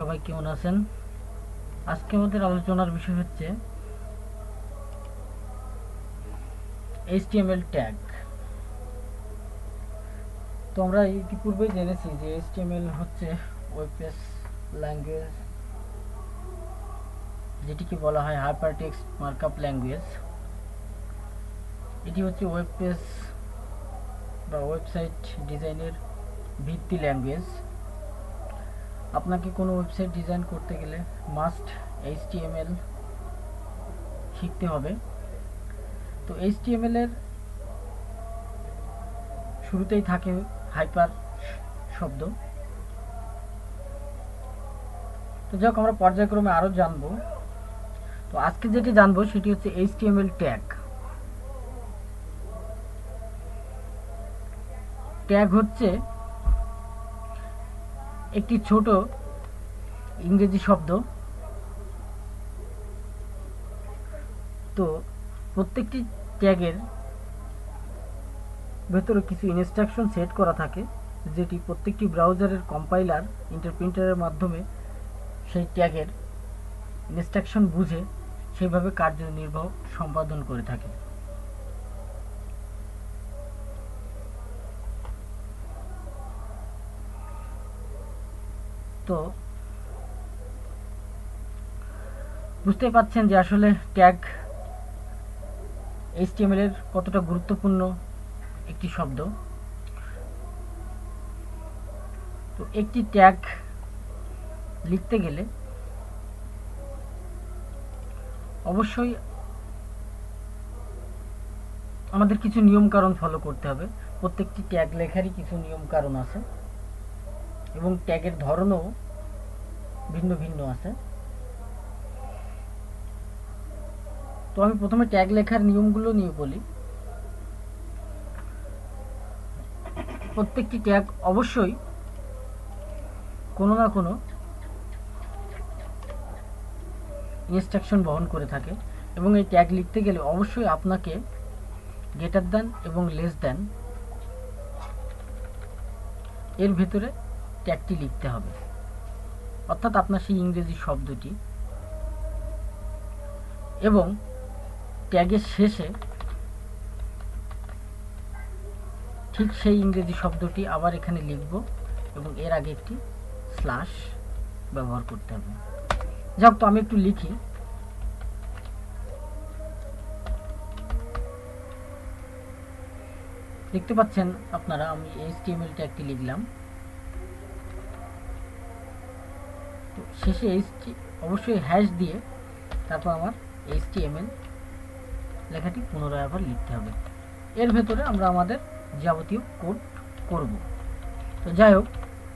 সবাই কেমন আছেন? আজকে আমাদের আলোচনার বিষয় হচ্ছে HTML ট্যাগ। তো আমরা ইতিপূর্বেই জেনেছি যে HTML হচ্ছে ওয়েব পেজ ল্যাঙ্গুয়েজ, যেটিকে বলা হয় হাইপারটেক্সট মার্কআপ ল্যাঙ্গুয়েজ। এটি হচ্ছে ওয়েব পেজ বা ওয়েবসাইট ডিজাইনের ভিত্তি ল্যাঙ্গুয়েজ। আপনাকে কোনো ওয়েবসাইট ডিজাইন করতে গেলে মাস্ট HTML শিখতে হবে। তো HTML এর শুরুতেই থাকে হাইপার শব্দ। তো যাক, আমরা পর্যায়ক্রমে আরও জানবো। তো আজকে যেটি জানবো সেটি হচ্ছে HTML ট্যাগ। ট্যাগ হচ্ছে একটি ছোট ইংরেজি শব্দ। তো প্রত্যেকটি ট্যাগের ভেতরে কিছু ইনস্ট্রাকশন সেট করা থাকে, যেটি প্রত্যেকটি ব্রাউজারের কম্পাইলার ইন্টারপ্রিটারের মাধ্যমে সেই ট্যাগের ইনস্ট্রাকশন বুঝে সেইভাবে কার্যনির্বাহ সম্পাদন করে থাকে। তো বুঝতেই পাচ্ছেন যে আসলে ট্যাগ HTML এর কতটা গুরুত্বপূর্ণ একটি শব্দ। তো একটি ট্যাগ লিখতে গেলে অবশ্যই আমাদের কিছু নিয়ম কানুন ফলো করতে হবে। প্রত্যেকটি ট্যাগ লেখারই কিছু নিয়ম কানুন আছে এবং ট্যাগের ধরনও ভিন্ন ভিন্ন আছে। তো আমি প্রথমে ট্যাগ লেখার নিয়মগুলো নিয়ে বলি। প্রত্যেকটি ট্যাগ অবশ্যই কোনো না কোনো ইনস্ট্রাকশন বহন করে থাকে এবং এই ট্যাগ লিখতে গেলে অবশ্যই আপনাকে গ্রেটার দ্যান এবং লেস দ্যান এর ভেতরে ট্যাগটি লিখতে হবে, অর্থাৎ আপনার সেই ইংরেজি শব্দটি, এবং ট্যাগের শেষে ঠিক সেই ইংরেজি শব্দটি আবার এখানে লিখব এবং এর আগে একটি স্ল্যাশ ব্যবহার করতে হবে। যাক, তো আমি একটু লিখি। দেখতে পাচ্ছেন আপনারা, আমি HTML ট্যাগটি লিখলাম। তো শেষে অবশ্যই হ্যাশ দিয়ে তারপর আমার HTML লেখাটি পুনরায় আবার লিখতে হবে। এর ভেতরে আমরা আমাদের যাবতীয় কোড করব। তো যাই হোক,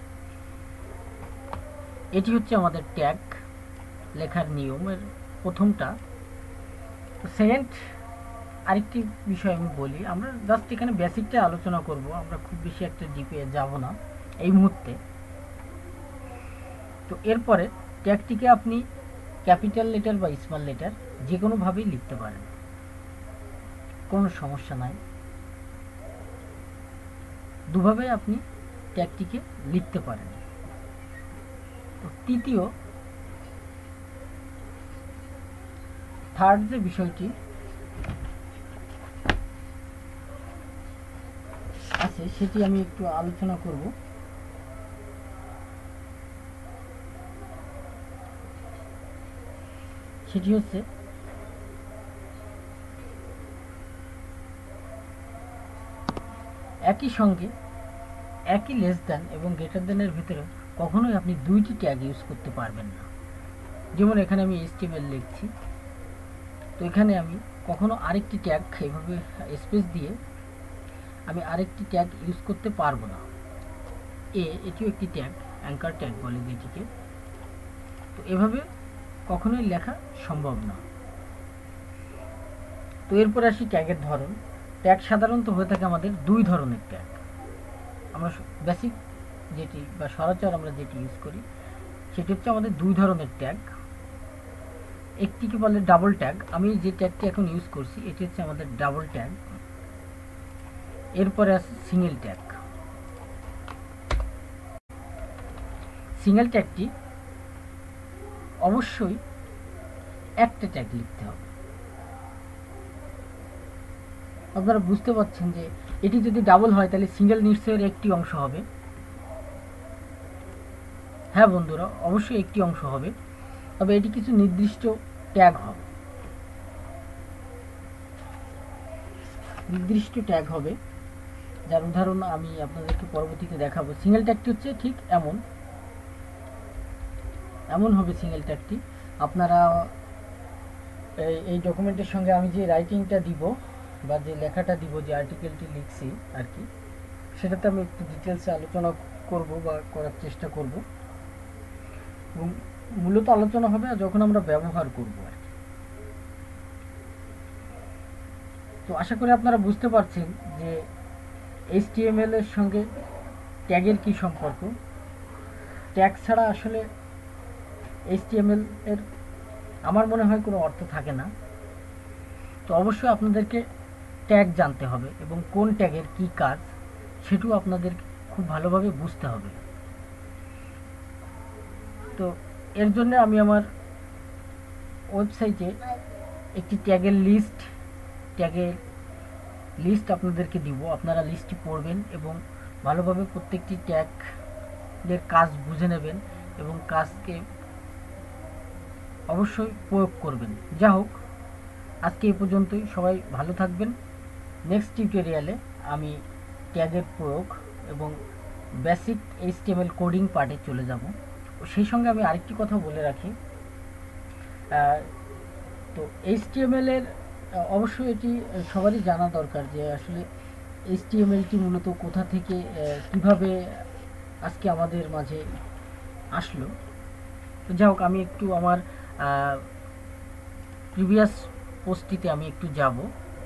এটি হচ্ছে আমাদের ট্যাগ লেখার নিয়মের প্রথমটা। তো সেকেন্ড আরেকটি বিষয় আমি বলি, আমরা জাস্ট এখানে বেসিকটা আলোচনা করব, আমরা খুব বেশি একটা ডিপে যাব না এই মুহূর্তে। তো এরপরে ট্যাগটিকে আপনি ক্যাপিটাল লেটার বা স্মল লেটার যে কোনোভাবেই লিখতে পারেন, কোনো সমস্যা নাই। দুভাবে আপনি ট্যাগটিকে লিখতে পারেন। তো তৃতীয় থার্ড যে বিষয়টি আছে সেটি আমি একটু আলোচনা করব। সেটি হচ্ছে একই সঙ্গে একই লেস দ্যান এবং গ্রেটার দ্যানের ভিতরে কখনোই আপনি দুইটি ট্যাগ ইউজ করতে পারবেন না। যেমন এখানে আমি HTML লিখছি, তো এখানে আমি কখনো আরেকটি ট্যাগ এইভাবে স্পেস দিয়ে আমি আরেকটি ট্যাগ ইউজ করতে পারবো না। এটিও একটি ট্যাগ, অ্যাঙ্কার ট্যাগ বলে যেটিকে। তো এভাবে কখনোই লেখা সম্ভব না। তো এরপর আসি ট্যাগের ধরন। ট্যাগ সাধারণত হয়ে থাকে আমাদের দুই ধরনের ট্যাগ। আমরা বেসিক যেটি বা সচরাচর আমরা যেটি ইউজ করি সেটি হচ্ছে আমাদের দুই ধরনের ট্যাগ। একটিকে বলে ডাবল ট্যাগ। আমি যে ট্যাগটি এখন ইউজ করছি এটি হচ্ছে আমাদের ডাবল ট্যাগ। এরপরে আছে সিঙ্গেল ট্যাগ। সিঙ্গেল ট্যাগটি অবশ্যই একটা ট্যাগ লিখতে হবে। আপনারা বুঝতে পারছেন যে এটি যদি ডাবল হয় তাহলে সিঙ্গেল নিশ্চয়ের একটি অংশ হবে। হ্যাঁ বন্ধুরা, অবশ্যই একটি অংশ হবে, তবে এটি কিছু নির্দিষ্ট ট্যাগ হবে, নির্দিষ্ট ট্যাগ হবে, যার উদাহরণ আমি আপনাদেরকে পরবর্তীতে দেখাবো। সিঙ্গেল ট্যাগটি হচ্ছে ঠিক এমন হবে সিঙ্গেল ট্যাগটি। আপনারা এই ডকুমেন্টের সঙ্গে আমি যে রাইটিংটা দিব বা যে লেখাটা দিব, যে আর্টিকেলটি লিখছি আর কি, সেটাতে আমি একটু ডিটেলসে আলোচনা করব বা করার চেষ্টা করব, এবং মূলত আলোচনা হবে যখন আমরা ব্যবহার করব আর কি। তো আশা করি আপনারা বুঝতে পারছেন যে HTML এর সঙ্গে ট্যাগের কি সম্পর্ক। ট্যাগ ছাড়া আসলে HTML এর আমার মনে হয় কোনো অর্থ থাকে না। তো অবশ্যই আপনাদেরকে ট্যাগ জানতে হবে এবং কোন ট্যাগের কি কাজ সেটাও আপনাদের খুব ভালোভাবে বুঝতে হবে। তো এর জন্য আমি আমার ওয়েবসাইটে একটি ট্যাগের লিস্ট আপনাদেরকে দিব। আপনারা লিস্টটি পড়বেন এবং ভালোভাবে প্রত্যেকটি ট্যাগের কাজ বুঝে নেবেন এবং কাজকে অবশ্যই প্রয়োগ করবেন। যা হোক, আজকে এই পর্যন্তই। সবাই ভালো থাকবেন। নেক্সট টিউটোরিয়ালে আমি ট্যাগের প্রয়োগ এবং বেসিক HTML কোডিং পার্টে চলে যাব। সেই সঙ্গে আমি আরেকটি কথা বলে রাখি, তো HTML এর অবশ্যই এটি সবারই জানা দরকার যে আসলে HTMLটি মূলত কোথা থেকে কিভাবে আজকে আমাদের মাঝে আসলো। তো যাই হোক, আমি একটু আমার প্রিভিয়াস পোস্টটিতে আমি একটু যাব।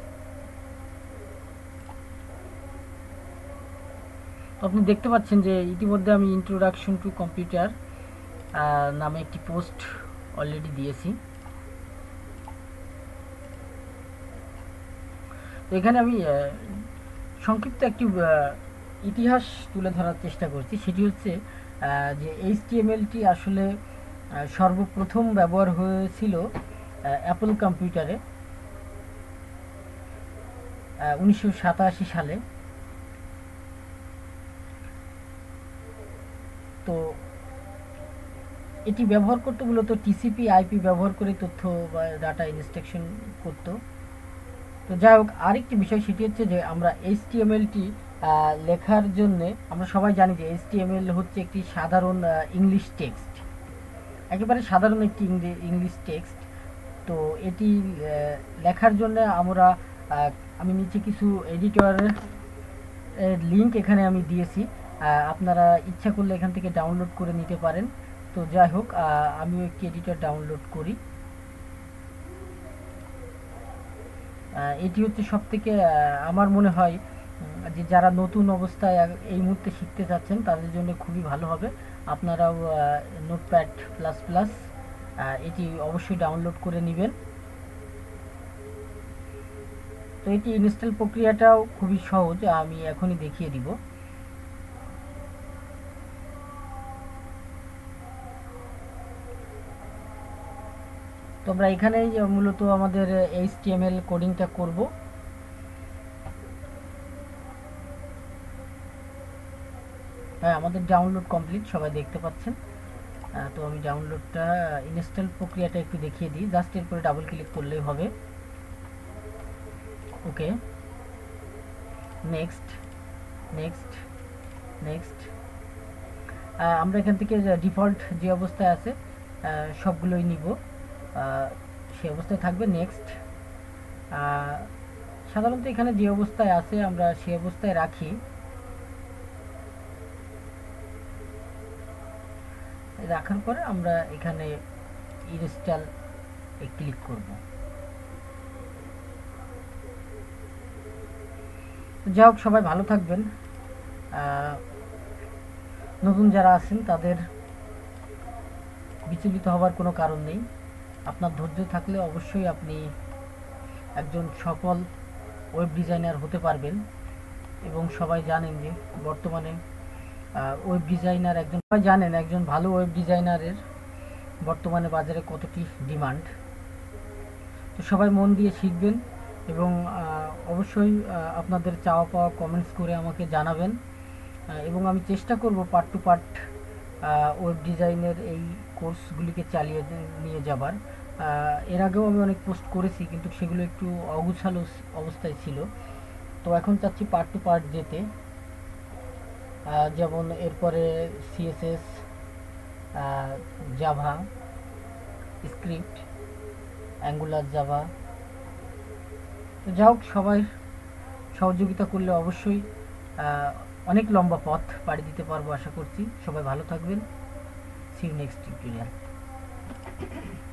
আপনি দেখতে পাচ্ছেন যে ইতিমধ্যে আমি ইন্ট্রোডাকশন টু কম্পিউটার নামে একটি পোস্ট অলরেডি দিয়েছি। তো এখানে আমি সংক্ষিপ্ত একটি ইতিহাস তুলে ধরার চেষ্টা করছি। সেটি হচ্ছে যে HTMLটি আসলে সর্বপ্রথম ব্যবহার হয়েছিল অ্যাপল কম্পিউটারে 1987 সালে। তো এটি ব্যবহার করতে মূলত TCP/IP ব্যবহার করে তথ্য বা ডাটা ইনস্ট্রাকশন করত। তো যাই হোক, আরেকটি বিষয় সেটি হচ্ছে যে আমরা HTMLটি লেখার জন্য আমরা সবাই জানি যে HTML হচ্ছে একটি সাধারণ ইংলিশ টেক্সট, একেবারে সাধারণ একটি ইংলিশ টেক্সট। তো এটি লেখার জন্য আমি নিচে কিছু এডিটরের লিঙ্ক এখানে আমি দিয়েছি, আপনারা ইচ্ছা করলে এখান থেকে ডাউনলোড করে নিতে পারেন। তো যাই হোক, আমিও একটি এডিটর ডাউনলোড করি। এটি হচ্ছে সবথেকে আমার মনে হয় যে যারা নতুন অবস্থায় এই মুহূর্তে শিখতে চাচ্ছেন তাদের জন্য খুবই ভালো হবে। আপনারাও নোটপ্যাড প্লাস প্লাস এটি অবশ্যই ডাউনলোড করে নেবেন। তো এটি ইনস্টল প্রক্রিয়াটাও খুবই সহজ, আমি এখনই দেখিয়ে দিব। তো আমরা এখানেই মূলত আমাদের HTML কোডিংটা করব। হ্যাঁ, আমাদের ডাউনলোড কমপ্লিট, সবাই দেখতে পাচ্ছেন। তো আমি ডাউনলোডটা ইনস্টল প্রক্রিয়াটা একটু দেখিয়ে দিই। জাস্ট এরপরে ডাবল ক্লিক করলেই হবে। Okay, next next next. আমরা এখান থেকে ডিফল্ট যে অবস্থায় আছে সবগুলোই নিব, সেই অবস্থায় থাকবে। নেক্সট। সাধারণত এখানে যে অবস্থায় আছে আমরা সেই অবস্থায় রাখি। রাখার পরে আমরা এখানে ইনস্টল ক্লিক করব। যাই হোক, সবাই ভালো থাকবেন। নতুন যারা আছেন তাদের বিচলিত হবার কোনো কারণ নেই। আপনার ধৈর্য থাকলে অবশ্যই আপনি একজন সফল ওয়েব ডিজাইনার হতে পারবেন। এবং সবাই জানেন যে বর্তমানে ওয়েব ডিজাইনার একজন ভালো ওয়েব ডিজাইনারের বর্তমানে বাজারে কতটি ডিমান্ড। তো সবাই মন দিয়ে শিখবেন এবং অবশ্যই আপনাদের চাওয়া পাওয়া কমেন্টস করে আমাকে জানাবেন, এবং আমি চেষ্টা করব পার্ট টু পার্ট ওয়েব ডিজাইনের এই কোর্সগুলিকে চালিয়ে নিয়ে যাবার। এর আগেও আমি অনেক পোস্ট করেছি, কিন্তু সেগুলো একটু অগুছালো অবস্থায় ছিল। তো এখন চাচ্ছি পার্ট টু পার্ট যেতে, যেমন এরপরে CSS, JavaScript, Angular Java. তো যা হোক, সবাই সহযোগিতা করলে অবশ্যই অনেক লম্বা পথ পাড়ি দিতে পারবো আশা করছি। সবাই ভালো থাকবেন। See you next tutorial.